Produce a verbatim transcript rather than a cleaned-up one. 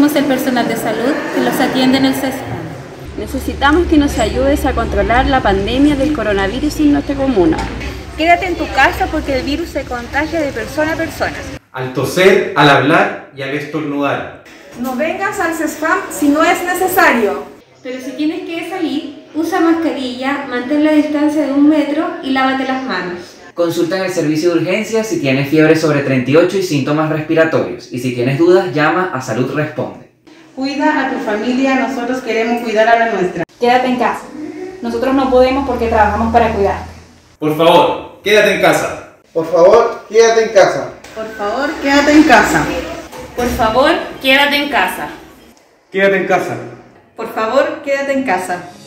somos el personal de salud que los atiende en el CESFAM. Necesitamos que nos ayudes a controlar la pandemia del coronavirus en nuestra comuna. Quédate en tu casa porque el virus se contagia de persona a persona. Al toser, al hablar y al estornudar. No vengas al CESFAM si no es necesario. Pero si tienes que salir, usa mascarilla, mantén la distancia de un metro y lávate las manos. Consulta en el servicio de urgencias si tienes fiebre sobre treinta y ocho y síntomas respiratorios. Y si tienes dudas, llama a Salud Responde. Cuida a tu familia, nosotros queremos cuidar a la nuestra. Quédate en casa. Nosotros no podemos porque trabajamos para cuidarte. Por favor, quédate en casa. Por favor, quédate en casa. Por favor, quédate en casa. Por favor, quédate en casa. Quédate en casa. Por favor, quédate en casa.